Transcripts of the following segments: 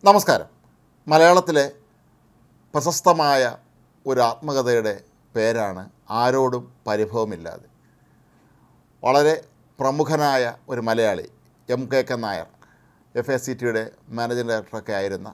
നമസ്കാരം. മലയാളത്തിലെ പ്രശസ്തമായ ഒരു ആത്മകഥയുടെ പേരാണ് ആരോടും പരിഭവമില്ലാതെ. വളരെ പ്രമുഖനായ ഒരു മലയാളി MKK നായർ, FACTയുടെ മാനേജിംഗ് ഡയറക്ടറൊക്കെ ആയിരുന്ന,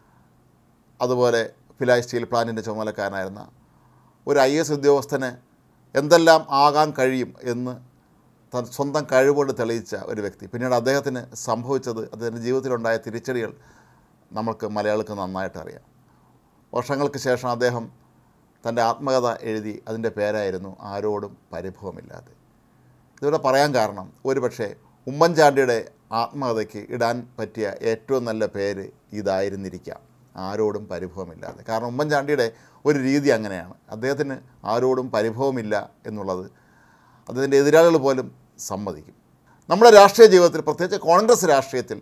അതുപോലെ ഭിലായ് സ്റ്റീൽ പ്ലാന്റിൻ്റെ ചുമതലക്കാരനായിരുന്ന ഒരു IAS ഉദ്യോഗസ്ഥന് എന്തെല്ലാം ആകാൻ കഴിയും എന്ന് സ്വന്തം കഴിവുകൊണ്ട് തെളിയിച്ച ഒരു വ്യക്തി. പിന്നീട് അദ്ദേഹത്തിന് സംഭവിച്ചത്, അദ്ദേഹത്തിൻ്റെ ജീവിതത്തിലുണ്ടായ തിരിച്ചടികൾ നമുക്ക് മലയാളിക്ക് നന്നായിട്ട് അറിയാം. വർഷങ്ങൾക്ക് ശേഷം അദ്ദേഹം തൻ്റെ ആത്മകഥ എഴുതി. അതിൻ്റെ പേരായിരുന്നു ആരോടും പരിഭവമില്ലാതെ. ഇതിവിടെ പറയാൻ കാരണം, ഒരുപക്ഷെ ഉമ്മൻചാണ്ടിയുടെ ആത്മകഥയ്ക്ക് ഇടാൻ പറ്റിയ ഏറ്റവും നല്ല പേര് ഇതായിരുന്നിരിക്കാം, ആരോടും പരിഭവമില്ലാതെ. കാരണം ഉമ്മൻചാണ്ടിയുടെ ഒരു രീതി അങ്ങനെയാണ്. അദ്ദേഹത്തിന് ആരോടും പരിഭവമില്ല എന്നുള്ളത് അദ്ദേഹത്തിൻ്റെ എതിരാളികൾ പോലും സമ്മതിക്കും. നമ്മുടെ രാഷ്ട്രീയ ജീവിതത്തിൽ, പ്രത്യേകിച്ച് കോൺഗ്രസ് രാഷ്ട്രീയത്തിൽ,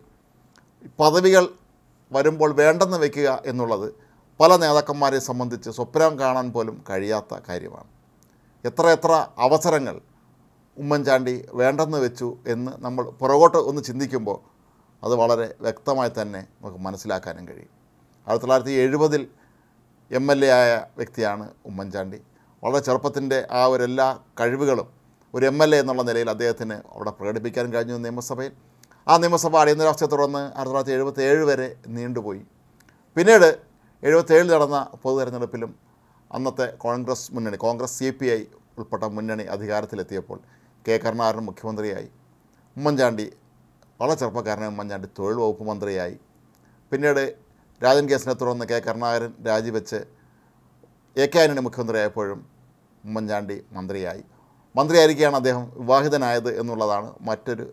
പദവികൾ വരുമ്പോൾ വേണ്ടെന്ന് വയ്ക്കുക എന്നുള്ളത് പല നേതാക്കന്മാരെ സംബന്ധിച്ച് സ്വപ്നം കാണാൻ പോലും കഴിയാത്ത കാര്യമാണ്. എത്ര അവസരങ്ങൾ ഉമ്മൻചാണ്ടി വേണ്ടെന്ന് വെച്ചു എന്ന് നമ്മൾ പുറകോട്ട് ഒന്ന് ചിന്തിക്കുമ്പോൾ അത് വളരെ വ്യക്തമായി തന്നെ നമുക്ക് മനസ്സിലാക്കാനും കഴിയും. 1970 MLA ആയ വ്യക്തിയാണ് ഉമ്മൻചാണ്ടി. വളരെ ചെറുപ്പത്തിൻ്റെ ആ എല്ലാ കഴിവുകളും ഒരു MLA എന്നുള്ള നിലയിൽ അദ്ദേഹത്തിന് അവിടെ പ്രകടിപ്പിക്കാൻ കഴിഞ്ഞു നിയമസഭയിൽ. ആ നിയമസഭ അടിയന്തരാവസ്ഥയെ തുടർന്ന് 1977 വരെ നീണ്ടുപോയി. പിന്നീട് 77 നടന്ന പൊതു തെരഞ്ഞെടുപ്പിലും അന്നത്തെ കോൺഗ്രസ് മുന്നണി, കോൺഗ്രസ് CPI ഉൾപ്പെട്ട മുന്നണി അധികാരത്തിലെത്തിയപ്പോൾ കരുണാകരൻ മുഖ്യമന്ത്രിയായി. ഉമ്മൻചാണ്ടി, വളരെ ചെറുപ്പക്കാരനായ ഉമ്മൻചാണ്ടി തൊഴിൽ വകുപ്പ് മന്ത്രിയായി. പിന്നീട് രാജൻ കേസിനെ തുടർന്ന് കരുണാകരൻ രാജിവെച്ച് ആന്റണി മുഖ്യമന്ത്രിയായപ്പോഴും ഉമ്മൻചാണ്ടി മന്ത്രിയായിരിക്കുകയാണ് അദ്ദേഹം വിവാഹിതനായത് എന്നുള്ളതാണ് മറ്റൊരു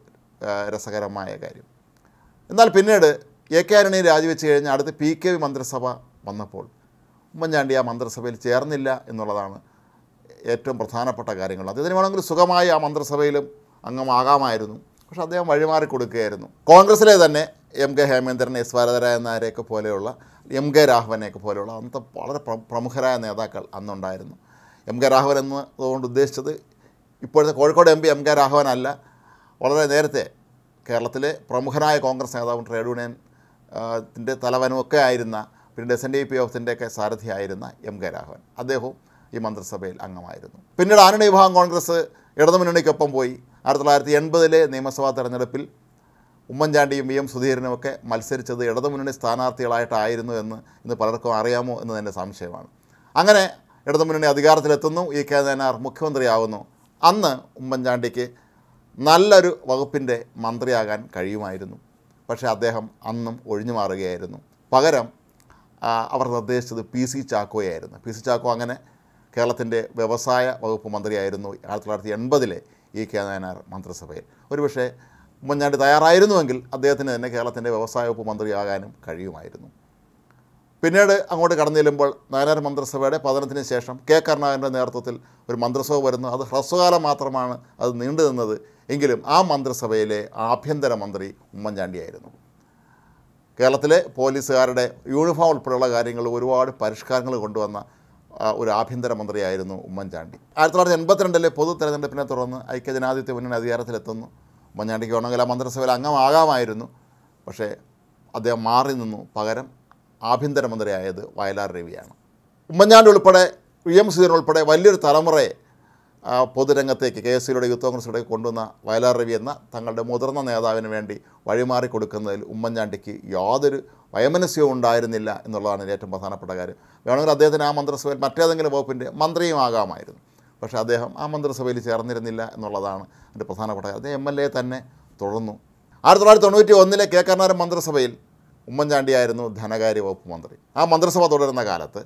രസകരമായ കാര്യം. എന്നാൽ പിന്നീട് ആന്റണി രാജിവെച്ച് കഴിഞ്ഞ് അടുത്ത് PKV മന്ത്രിസഭ വന്നപ്പോൾ ഉമ്മൻചാണ്ടി ആ മന്ത്രിസഭയിൽ ചേർന്നില്ല എന്നുള്ളതാണ് ഏറ്റവും പ്രധാനപ്പെട്ട കാര്യങ്ങൾ. അദ്ദേഹത്തിന് വേണമെങ്കിൽ സുഖമായി ആ മന്ത്രിസഭയിലും അംഗമാകാമായിരുന്നു. പക്ഷേ അദ്ദേഹം വഴിമാറി കൊടുക്കുകയായിരുന്നു. കോൺഗ്രസ്സിലെ തന്നെ MK ഹേമേന്ദ്രൻ, S വരദരാജൻ നായരെയൊക്കെ പോലെയുള്ള, MK രാഘവനെയൊക്കെ പോലെയുള്ള അന്നത്തെ വളരെ പ്രമുഖരായ നേതാക്കൾ അന്നുണ്ടായിരുന്നു. MK രാഘവൻ എന്നതുകൊണ്ട് ഉദ്ദേശിച്ചത് ഇപ്പോഴത്തെ കോഴിക്കോട് MP MK രാഘവൻ അല്ല. വളരെ നേരത്തെ കേരളത്തിലെ പ്രമുഖനായ കോൺഗ്രസ് നേതാവും ട്രേഡ് യൂണിയൻ ത്തിൻ്റെ തലവനുമൊക്കെ ആയിരുന്ന, പിന്നീട് SNDP യോഫത്തിൻ്റെയൊക്കെ സാരഥിയായിരുന്ന MK രാഘവൻ, അദ്ദേഹവും ഈ മന്ത്രിസഭയിൽ അംഗമായിരുന്നു. പിന്നീട് ആന്റണി വിഭാഗം കോൺഗ്രസ് ഇടതുമുന്നണിക്കൊപ്പം പോയി. 1980 നിയമസഭാ തെരഞ്ഞെടുപ്പിൽ ഉമ്മൻചാണ്ടിയും VM സുധീരനുമൊക്കെ മത്സരിച്ചത് ഇടതുമുന്നണി സ്ഥാനാർത്ഥികളായിട്ടായിരുന്നു എന്ന് ഇന്ന് പലർക്കും അറിയാമോ എന്ന് തന്നെ സംശയമാണ്. അങ്ങനെ ഇടതുമുന്നണി അധികാരത്തിലെത്തുന്നു, കെ നായനാർ മുഖ്യമന്ത്രിയാവുന്നു. അന്ന് ഉമ്മൻചാണ്ടിക്ക് നല്ലൊരു വകുപ്പിൻ്റെ മന്ത്രിയാകാൻ കഴിയുമായിരുന്നു. പക്ഷേ അദ്ദേഹം അന്നും ഒഴിഞ്ഞു മാറുകയായിരുന്നു. പകരം അവർ നിർദ്ദേശിച്ചത് PC ചാക്കോയായിരുന്നു. PC ചാക്കോ അങ്ങനെ കേരളത്തിൻ്റെ വ്യവസായ വകുപ്പ് മന്ത്രിയായിരുന്നു 1980 കെ നായനാർ മന്ത്രിസഭയിൽ. ഒരുപക്ഷെ ഉമ്മൻചാണ്ടി തയ്യാറായിരുന്നുവെങ്കിൽ അദ്ദേഹത്തിന് തന്നെ കേരളത്തിൻ്റെ വ്യവസായ വകുപ്പ് മന്ത്രിയാകാനും കഴിയുമായിരുന്നു. പിന്നീട് അങ്ങോട്ട് കടന്നു ചെല്ലുമ്പോൾ നായനാർ മന്ത്രിസഭയുടെ പതനത്തിന് ശേഷം കരുണാകരൻ്റെ നേതൃത്വത്തിൽ ഒരു മന്ത്രിസഭ വരുന്നു. അത് ഹ്രസ്വകാലം മാത്രമാണ് അത് നീണ്ടു നിന്നത്. എങ്കിലും ആ മന്ത്രിസഭയിലെ ആഭ്യന്തരമന്ത്രി ഉമ്മൻചാണ്ടിയായിരുന്നു. കേരളത്തിലെ പോലീസുകാരുടെ യൂണിഫോം ഉൾപ്പെടെയുള്ള കാര്യങ്ങൾ ഒരുപാട് പരിഷ്കാരങ്ങൾ കൊണ്ടുവന്ന ഒരു ആഭ്യന്തരമന്ത്രിയായിരുന്നു ഉമ്മൻചാണ്ടി. 1982 പൊതു തെരഞ്ഞെടുപ്പിനെ തുടർന്ന് ഐക്യജനാധിപത്യ മുന്നണി അധികാരത്തിലെത്തുന്നു. ഉമ്മൻചാണ്ടിക്ക് വേണമെങ്കിൽ ആ മന്ത്രിസഭയിൽ അംഗമാകാമായിരുന്നു. പക്ഷേ അദ്ദേഹം മാറി നിന്നു. പകരം ആഭ്യന്തരമന്ത്രിയായത് വയലാർ രവിയാണ്. ഉമ്മൻചാണ്ടി ഉൾപ്പെടെ VM സുധീരൻ ഉൾപ്പെടെ വലിയൊരു തലമുറയെ പൊതുരംഗത്തേക്ക് KSUയുടെ യൂത്ത് കോൺഗ്രസിലൂടെ കൊണ്ടുവന്ന വയലാർ രവി എന്ന തങ്ങളുടെ മുതിർന്ന നേതാവിന് വേണ്ടി വഴിമാറി കൊടുക്കുന്നതിൽ ഉമ്മൻചാണ്ടിക്ക് യാതൊരു വൈമനസ്യവും ഉണ്ടായിരുന്നില്ല എന്നുള്ളതാണ് ഏറ്റവും പ്രധാനപ്പെട്ട കാര്യം. വേണമെങ്കിൽ അദ്ദേഹത്തിന് ആ മന്ത്രിസഭയിൽ മറ്റേതെങ്കിലും വകുപ്പിൻ്റെ മന്ത്രിയും ആകാമായിരുന്നു. പക്ഷേ അദ്ദേഹം ആ മന്ത്രിസഭയിൽ ചേർന്നിരുന്നില്ല എന്നുള്ളതാണ് അതിൻ്റെ പ്രധാനപ്പെട്ട കാര്യം. അദ്ദേഹം MLA തന്നെ തുടർന്നു. 1991 കരുണാകരൻ മന്ത്രിസഭയിൽ ഉമ്മൻചാണ്ടിയായിരുന്നു ധനകാര്യ വകുപ്പ് മന്ത്രി. ആ മന്ത്രിസഭ തുടരുന്ന കാലത്ത്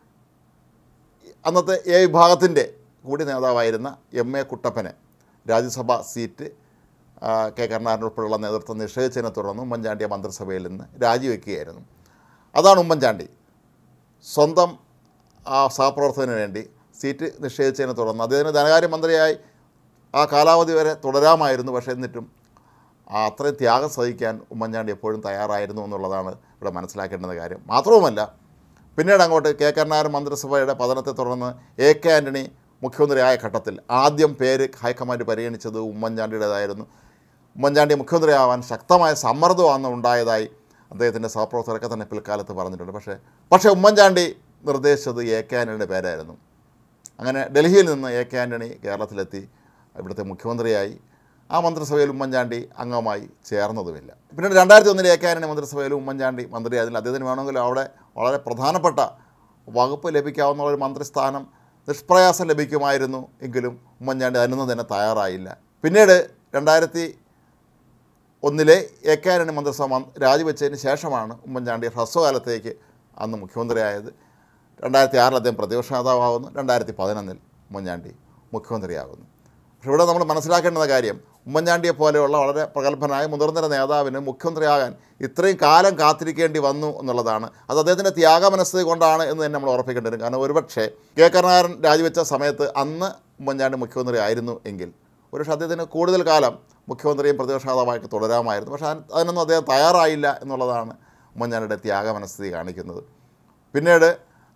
അന്നത്തെ വിഭാഗത്തിൻ്റെ കൂടി നേതാവായിരുന്ന MA കുട്ടപ്പനെ രാജ്യസഭാ സീറ്റ് കരുണാകരൻ ഉൾപ്പെടെയുള്ള നേതൃത്വം നിഷേധിച്ചതിനെ തുടർന്ന് ഉമ്മൻചാണ്ടിയെ മന്ത്രിസഭയിൽ നിന്ന് രാജിവെക്കുകയായിരുന്നു. അതാണ് ഉമ്മൻചാണ്ടി സ്വന്തം സഹപ്രവർത്തകന് വേണ്ടി സീറ്റ് നിഷേധിച്ചതിനെ തുടർന്ന് അദ്ദേഹത്തിന് ധനകാര്യമന്ത്രിയായി ആ കാലാവധി വരെ തുടരാമായിരുന്നു. പക്ഷേ എന്നിട്ടും അത്രയും ത്യാഗം സഹിക്കാൻ ഉമ്മൻചാണ്ടി എപ്പോഴും തയ്യാറായിരുന്നു എന്നുള്ളതാണ് ഇവിടെ മനസ്സിലാക്കേണ്ടുന്ന കാര്യം. മാത്രവുമല്ല, പിന്നീട് അങ്ങോട്ട് കരുണാകരൻ മന്ത്രിസഭയുടെ പതനത്തെ തുടർന്ന് ആന്റണി മുഖ്യമന്ത്രിയായ ഘട്ടത്തിൽ ആദ്യം പേര് ഹൈക്കമാൻഡ് പരിഗണിച്ചത് ഉമ്മൻചാണ്ടിയുടേതായിരുന്നു. ഉമ്മൻചാണ്ടി മുഖ്യമന്ത്രിയാവാൻ ശക്തമായ സമ്മർദ്ദം അന്ന് ഉണ്ടായതായി അദ്ദേഹത്തിൻ്റെ സഹപ്രവർത്തകരൊക്കെ തന്നെ പിൽക്കാലത്ത് പറഞ്ഞിട്ടുണ്ട്. പക്ഷേ ഉമ്മൻചാണ്ടി നിർദ്ദേശിച്ചത് എ കെ ആൻ്റണിയുടെ പേരായിരുന്നു. അങ്ങനെ ഡൽഹിയിൽ നിന്ന് എ കെ ആൻ്റണി കേരളത്തിലെത്തി ഇവിടുത്തെ മുഖ്യമന്ത്രിയായി. ആ മന്ത്രിസഭയിൽ ഉമ്മൻചാണ്ടി അംഗമായി ചേർന്നതുമില്ല. പിന്നീട് 2001 എ കെ ആൻ്റണി മന്ത്രിസഭയിൽ ഉമ്മൻചാണ്ടി മന്ത്രിയായതിൽ അദ്ദേഹത്തിന് വേണമെങ്കിൽ അവിടെ വളരെ പ്രധാനപ്പെട്ട വകുപ്പ് ലഭിക്കാവുന്ന ഒരു മന്ത്രിസ്ഥാനം നിഷ്പ്രയാസം ലഭിക്കുമായിരുന്നു. എങ്കിലും ഉമ്മൻചാണ്ടി അതിനൊന്നും തന്നെ തയ്യാറായില്ല. പിന്നീട് 2001 എ കെ ആൻ്റണി മന്ത്രിസഭ രാജിവെച്ചതിന് ശേഷമാണ് ഉമ്മൻചാണ്ടി ഹ്രസ്വകാലത്തേക്ക് അന്ന് മുഖ്യമന്ത്രിയായത്. 2006 അദ്ദേഹം പ്രതിപക്ഷ നേതാവാകുന്നു. 2011 ഉമ്മൻചാണ്ടി മുഖ്യമന്ത്രിയാകുന്നു. പക്ഷെ ഇവിടെ നമ്മൾ മനസ്സിലാക്കേണ്ടുന്ന കാര്യം, ഉമ്മൻചാണ്ടിയെ പോലെയുള്ള വളരെ പ്രഗത്ഭനായ മുതിർന്ന നേതാവിന് മുഖ്യമന്ത്രിയാകാൻ ഇത്രയും കാലം കാത്തിരിക്കേണ്ടി വന്നു എന്നുള്ളതാണ്. അത് അദ്ദേഹത്തിൻ്റെ ത്യാഗമനസ്ഥിതി കൊണ്ടാണ് എന്ന് തന്നെ നമ്മൾ ഉറപ്പിക്കേണ്ടി വരും. കാരണം ഒരുപക്ഷെ കെ കരുണാകരൻ രാജിവെച്ച സമയത്ത് അന്ന് ഉമ്മൻചാണ്ടി മുഖ്യമന്ത്രി ആയിരുന്നു എങ്കിൽ ഒരുപക്ഷെ അദ്ദേഹത്തിന് കൂടുതൽ കാലം മുഖ്യമന്ത്രിയും പ്രതിപക്ഷ നേതാവായിട്ട് തുടരാമായിരുന്നു. പക്ഷേ അതിനൊന്നും അദ്ദേഹം തയ്യാറായില്ല എന്നുള്ളതാണ് ഉമ്മൻചാണ്ടിയുടെ ത്യാഗമനസ്ഥിതി കാണിക്കുന്നത്. പിന്നീട്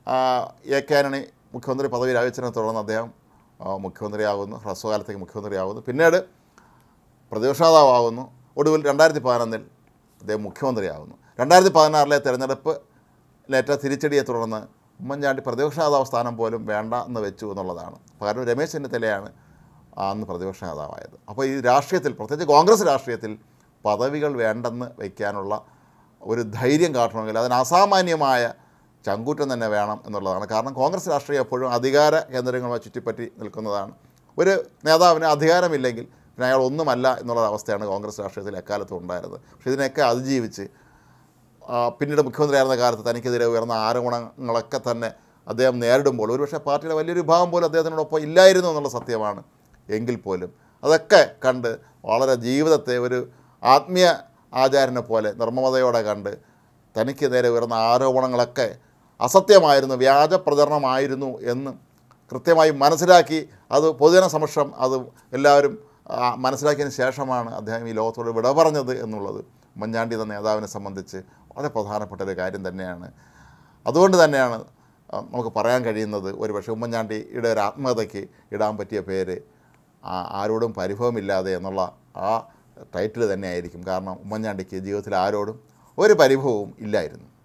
എ കെ ആൻ്റണി മുഖ്യമന്ത്രി പദവി രാജിവെച്ചതിനെ തുടർന്ന് അദ്ദേഹം മുഖ്യമന്ത്രിയാകുന്നു, ഹ്രസ്വകാലത്തേക്ക് മുഖ്യമന്ത്രിയാകുന്നു. പിന്നീട് പ്രതിപക്ഷ നേതാവാകുന്നു. ഒടുവിൽ 2011 അദ്ദേഹം മുഖ്യമന്ത്രിയാകുന്നു. 2016 തെരഞ്ഞെടുപ്പിലേറ്റ തിരിച്ചടിയെ തുടർന്ന് ഉമ്മൻചാണ്ടി പ്രതിപക്ഷ നേതാവ് സ്ഥാനം പോലും വേണ്ട എന്ന് വെച്ചു എന്നുള്ളതാണ്. പകരം രമേശ് ചെന്നിത്തലയാണ് അന്ന് പ്രതിപക്ഷ നേതാവായത്. അപ്പോൾ ഈ രാഷ്ട്രീയത്തിൽ, പ്രത്യേകിച്ച് കോൺഗ്രസ് രാഷ്ട്രീയത്തിൽ പദവികൾ വേണ്ടെന്ന് വയ്ക്കാനുള്ള ഒരു ധൈര്യം കാട്ടണമെങ്കിൽ അതിന് അസാമാന്യമായ ചങ്കൂറ്റം തന്നെ വേണം എന്നുള്ളതാണ്. കാരണം കോൺഗ്രസ് രാഷ്ട്രീയം എപ്പോഴും അധികാര കേന്ദ്രങ്ങളുമായി ചുറ്റിപ്പറ്റി നിൽക്കുന്നതാണ്. ഒരു നേതാവിന് അധികാരമില്ലെങ്കിൽ പിന്നെ അയാൾ ഒന്നുമല്ല എന്നുള്ള അവസ്ഥയാണ് കോൺഗ്രസ് രാഷ്ട്രീയത്തിൽ എക്കാലത്തും ഉണ്ടായിരുന്നത്. പക്ഷേ ഇതിനൊക്കെ അതിജീവിച്ച് പിന്നീട് മുഖ്യമന്ത്രിയായിരുന്ന കാലത്ത് തനിക്കെതിരെ ഉയർന്ന ആരോപണങ്ങളൊക്കെ തന്നെ അദ്ദേഹം നേരിടുമ്പോൾ ഒരുപക്ഷെ പാർട്ടിയുടെ വലിയൊരു വിഭാഗം പോലും അദ്ദേഹത്തിനോടൊപ്പം ഇല്ലായിരുന്നു എന്നുള്ള സത്യമാണ്. എങ്കിൽ പോലും അതൊക്കെ കണ്ട് വളരെ ജീവിതത്തെ ഒരു ആത്മീയ ആചാര്യനെ പോലെ നിർമ്മമതയോടെ കണ്ട് തനിക്ക് നേരെ ഉയർന്ന ആരോപണങ്ങളൊക്കെ അസത്യമായിരുന്നു, വ്യാജ പ്രചരണമായിരുന്നു എന്ന് കൃത്യമായി മനസ്സിലാക്കി അത് പൊതുജന സമക്ഷം അത് എല്ലാവരും മനസ്സിലാക്കിയതിന് ശേഷമാണ് അദ്ദേഹം ഈ ലോകത്തോട് വിട പറഞ്ഞത് എന്നുള്ളത് ഉമ്മൻചാണ്ടി എന്ന നേതാവിനെ സംബന്ധിച്ച് വളരെ പ്രധാനപ്പെട്ട ഒരു കാര്യം തന്നെയാണ്. അതുകൊണ്ട് തന്നെയാണ് നമുക്ക് പറയാൻ കഴിയുന്നത് ഒരുപക്ഷെ ഉമ്മൻചാണ്ടിയുടെ ഒരു ആത്മകഥയ്ക്ക് ഇടാൻ പറ്റിയ പേര് ആരോടും പരിഭവമില്ലാതെ എന്നുള്ള ആ ടൈറ്റിൽ തന്നെയായിരിക്കും. കാരണം ഉമ്മൻചാണ്ടിക്ക് ജീവിതത്തിൽ ആരോടും ഒരു പരിഭവവും ഇല്ലായിരുന്നു.